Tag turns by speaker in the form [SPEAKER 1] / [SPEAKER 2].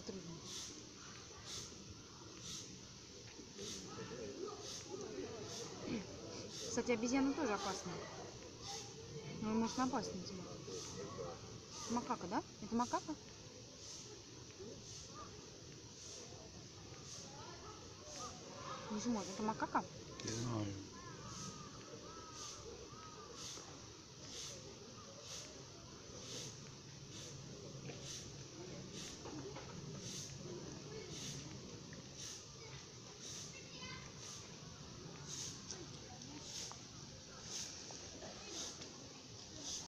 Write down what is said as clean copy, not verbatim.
[SPEAKER 1] сотрудник. Кстати, обезьяна тоже опасна. Ну, может, она опаснее тебя. Макака, да? Это макака? Не жмот, это макака?
[SPEAKER 2] Не знаю.